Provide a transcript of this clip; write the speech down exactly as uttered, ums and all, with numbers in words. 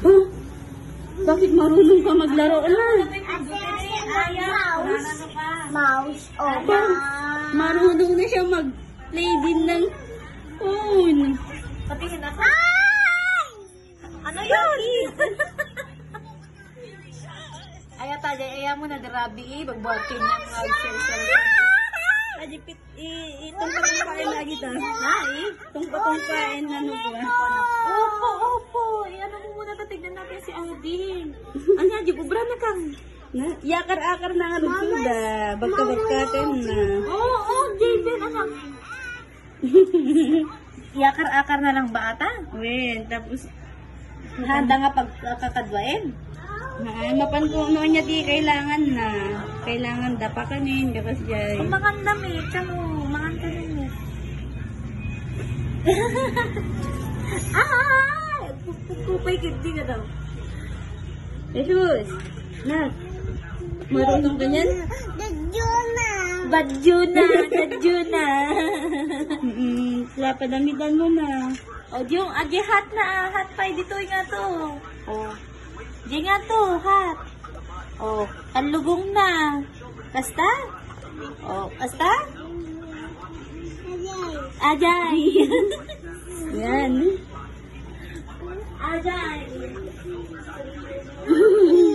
Oh, bakit marunong ka maglaro na? Mouse. Mouse. Oh, Ba, marunong na siya mag-play din ng phone. patingin ako. Ano yun? Ayata, aya mo na darabi eh. Bagbuhatin niya mga cellphone. Ajipit, itong patungkain lagi ta. Ha eh? Itong patungkain na nubwa. Opo, opo. Eh, ano mo muna tatignan natin si Audin. Anya, di ubra na kang. Na, yakar-akar na nga nagsuda. Bagka-bagkakan na. Oo, oo, Jaden, anak. Yakar-akar na lang ba ata? Wen, tapos, Handa nga pagkakadwain. mapan ko ano niya di kailangan na. Kailangan dapakanin, kapag jay. Ang mga dami, kamo, mga dami. Ah! Pupay kiti ka daw. Jesus! Na, marunong ka niyan? Dadjuna! Badjuna! Dadjuna! Mm, sila padamitan mo na. O, yung adi hat na, hat pa, dito nga to. O, di nga to, hat. O, kanlugong na. Basta? O, basta? Ajay. Yan. Ajay.